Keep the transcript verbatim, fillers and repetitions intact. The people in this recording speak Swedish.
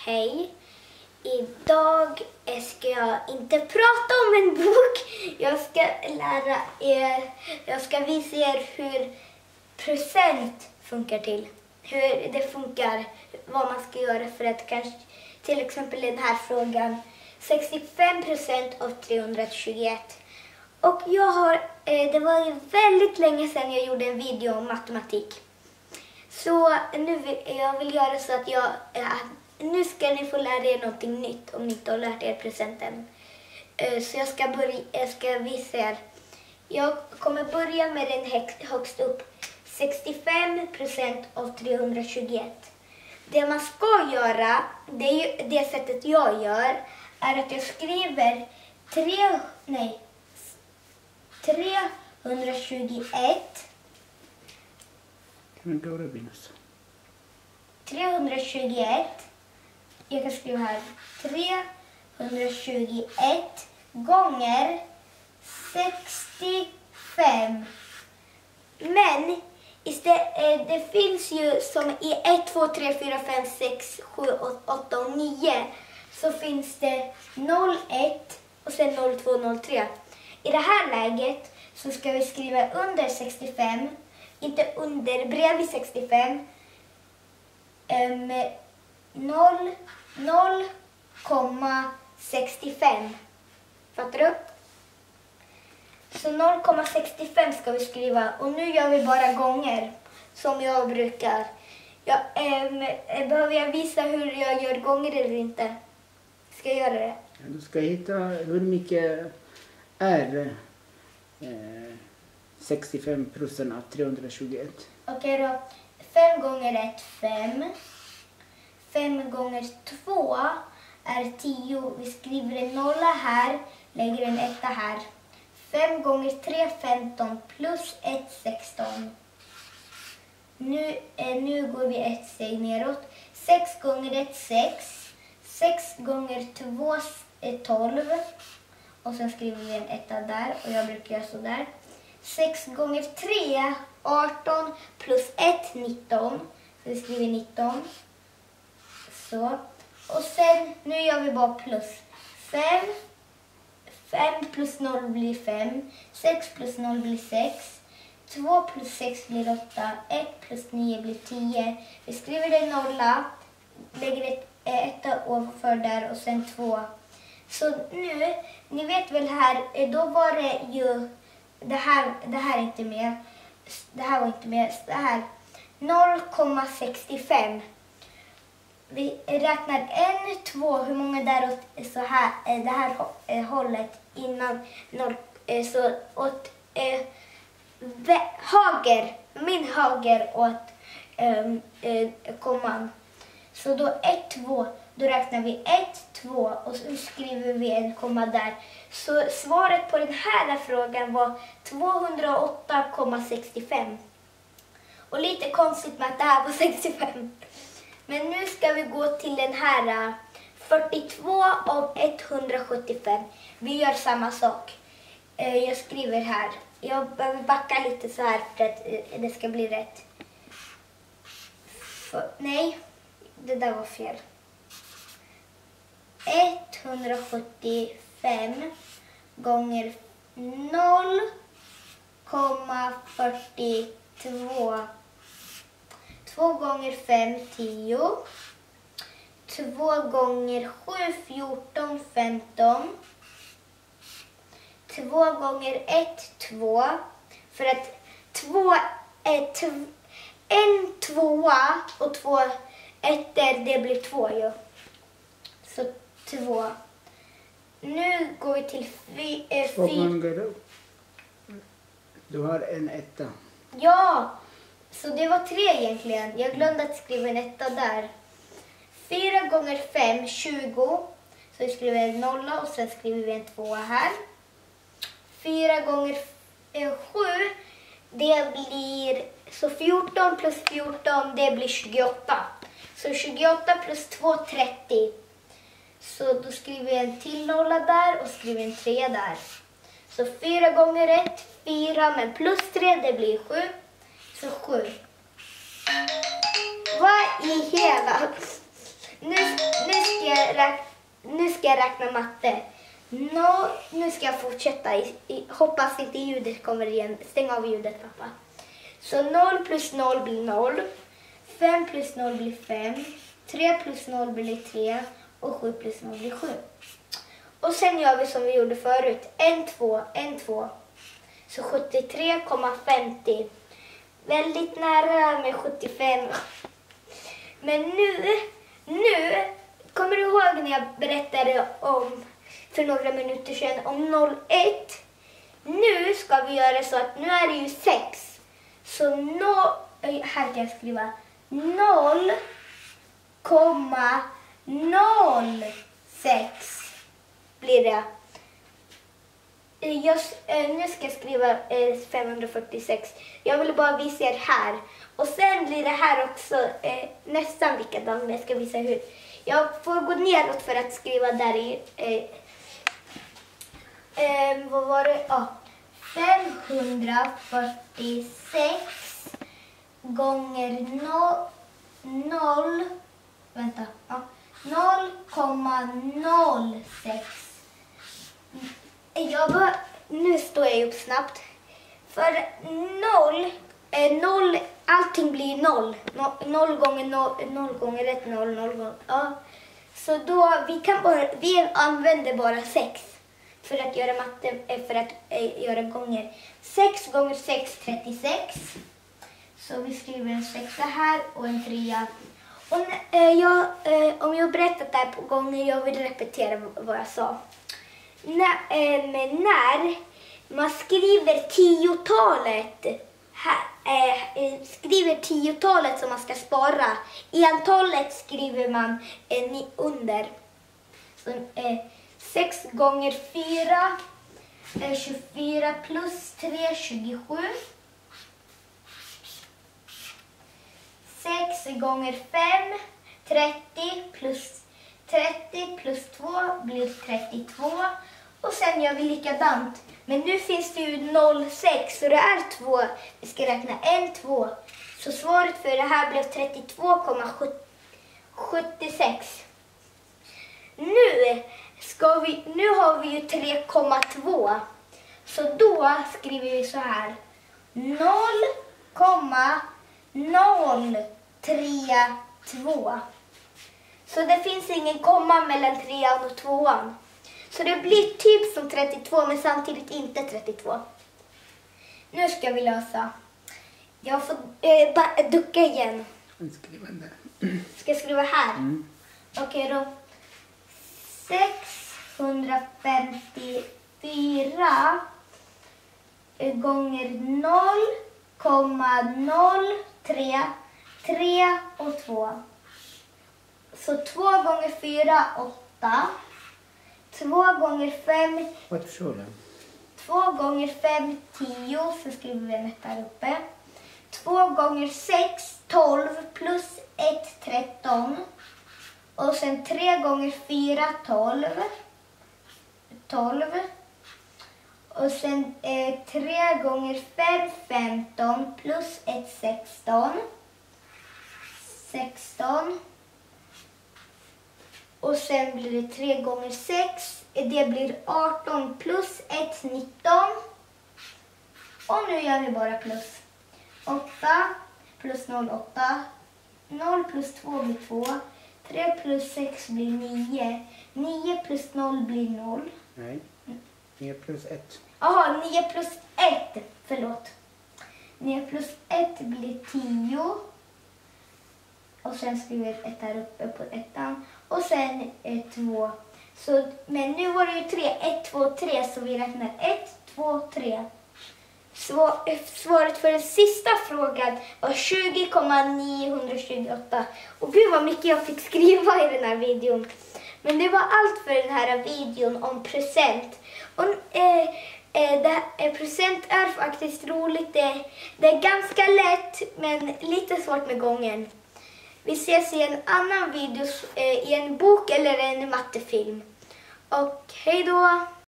Hej! Idag ska jag inte prata om en bok. Jag ska lära er, jag ska visa er hur procent funkar till. Hur det funkar, vad man ska göra för att kanske, till exempel den här frågan, sextiofem procent av trehundratjugoett. Och jag har, det var ju väldigt länge sedan jag gjorde en video om matematik. Så nu vill jag vill göra så att jag, nu ska ni få lära er någonting nytt om ni inte har lärt er procenten. Så jag ska, börja, jag ska visa er. Jag kommer börja med den högst upp. sextiofem procent av trehundratjugoett. Det man ska göra, det är ju det sättet jag gör, är att jag skriver tre, nej, trehundratjugoett. trehundratjugoett. Jag kan skriva här trehundratjugoett gånger sextiofem. Men istället, det finns ju som i ett, två, tre, fyra, fem, sex, sju, åtta och nio så finns det noll, ett och sen noll, två, noll, tre. I det här läget så ska vi skriva under sextiofem, inte under, bredvid sextiofem, um, noll, noll komma sextiofem. Fattar du? Så noll komma sextiofem ska vi skriva och nu gör vi bara gånger som jag brukar. Jag, ähm, behöver jag visa hur jag gör gånger eller inte? Ska jag göra det? Du ska hitta hur mycket är eh, sextiofem procent av trehundratjugoett. Okej då. fem gånger ett, fem. fem gånger två är tio. Vi skriver en nolla här, lägger en etta här. fem gånger tre, femton plus ett, sexton. Nu, eh, nu går vi ett steg neråt. sex gånger ett, sex. sex gånger två är tolv. Och sen skriver vi en etta där. Och jag brukar göra så där. sex gånger tre, arton plus ett, nitton. Så vi skriver nitton. Så. Och sen, nu gör vi bara plus. fem. fem plus noll blir fem. sex plus noll blir sex. två plus sex blir åtta. ett plus nio blir tio. Vi skriver en nolla. Lägger ett etta ovanför där och sen två. Så nu, ni vet väl här, då var det ju, det här, det här är inte med. Det här var inte med. Det här, noll komma sextiofem. Vi räknar en, två, hur många däråt så här, det här hållet innan noll, så åt eh, höger, min höger åt eh, eh, komman. Så då ett, två, då räknar vi ett, två och så skriver vi en komma där. Så svaret på den här frågan var tvåhundraåtta komma sextiofem. Och lite konstigt med att det här var sextiofem. Men nu ska vi gå till den här fyrtiotvå av etthundrasjuttiofem. Vi gör samma sak. Jag skriver här. Jag behöver backa lite så här för att det ska bli rätt. För, nej, det där var fel. etthundrasjuttiofem gånger noll komma fyrtiotvå. två gånger fem, tio. två gånger sju, fjorton, femton. två gånger ett, två. För att två är tv, en tvåa och två ettor, det blir två ju. Så två. Nu går vi till fy, äh, Två fy. gånger. Du har en etta. Ja, så det var tre egentligen. Jag glömde att skriva en etta där. Fyra gånger fem, tjugo. Så vi skriver en nolla och sen skriver vi en tvåa här. Fyra gånger eh, sju, det blir, så fjorton plus fjorton, det blir tjugoåtta. Så tjugoåtta plus två, trettio. Så då skriver vi en till nolla där och skriver en tre där. Så fyra gånger ett, fyra, men plus tre, det blir sju. Så sju. Vad i hela? Nu, nu räk- nu ska jag räkna matte. No, nu ska jag fortsätta. I, i, hoppas inte ljudet kommer igen. Stäng av ljudet, pappa. Så noll plus noll blir noll. fem plus noll blir fem. tre plus noll blir tre. Och sju plus noll blir sju. Och sen gör vi som vi gjorde förut. en, två, en, två. Så sjuttiotre komma femtio. Väldigt nära med sjuttiofem. Men nu, nu, kommer du ihåg när jag berättade om för några minuter sedan om noll ett? Nu ska vi göra så att nu är det ju sex. Så no, här kan jag skriva noll komma noll sex blir det. Just, nu ska jag skriva femhundrafyrtiosex. Jag vill bara visa er här. Och sen blir det här också eh, nästan likadant, men jag ska visa hur. Jag får gå neråt för att skriva där i... Eh, eh, vad var det? Ja. femhundrafyrtiosex gånger no, noll... Vänta. Ja. noll komma noll sex. Jag bara, nu står jag upp snabbt. För noll, eh, noll, allting blir noll. No, noll gånger noll, noll gånger ett, noll, noll gånger, ja. Så då, vi kan bara, vi använder bara sex för att göra matte, för att eh, göra gånger. sex gånger sex, trettiosex. Så vi skriver en sexa här och en trea. Och eh, jag, eh, om jag berättat det här på gånger, jag vill repetera vad jag sa. När, eh, men när man skriver tiotalet, här, eh, skriver tiotalet som man ska spara, i antalet skriver man eh, under. Så, eh, sex gånger fyra, eh, tjugofyra plus tre, tjugosju. sex gånger fem, trettio plus trettio plus två blir trettiotvå. Och sen gör vi likadant. Men nu finns det ju noll komma sex, så det är två. Vi ska räkna en, två. Så svaret för det här blev trettiotvå komma sjuttiosex. Nu, ska vi, nu har vi ju tre komma två. Så då skriver vi så här. noll komma noll tre två. Så det finns ingen komma mellan trean och tvåan. Så det blir typ som trettiotvå, men samtidigt inte trettiotvå. Nu ska vi lösa. Jag får eh, bara ducka igen. Ska jag skriva här? Mm. Okej då. sexhundrafemtiofyra gånger noll komma noll tre, tre och två. Så två gånger fyra, åtta. två gånger fem... Vad tror du? två gånger fem, tio. Så skriver vi en ett här uppe. två gånger sex, tolv. Plus ett, tretton. Och sen tre gånger fyra, tolv. tolv. Och sen eh, tre gånger fem, femton. Plus ett, sexton. sexton. Och sen blir det tre gånger sex. Det blir arton plus ett, nitton. Och nu gör vi bara plus. åtta plus noll, åtta. noll plus två blir två. tre plus sex blir nio. nio plus noll blir noll. Nej, nio plus ett. Jaha, nio plus ett. Förlåt. nio plus ett blir tio. Och sen skriver vi ett här uppe på ettan. Och sen ett, två. Så, men nu var det ju tre. ett, två, tre. Så vi räknar ett, två, tre. Svaret för den sista frågan var tjugo komma niohundratjugoåtta. Och gud vad mycket jag fick skriva i den här videon. Men det var allt för den här videon om present. Och eh, eh, det, eh, present är faktiskt roligt. Det, det är ganska lätt men lite svårt med gången. Vi ses i en annan video, eh, i en bok eller en mattefilm. Och hej då!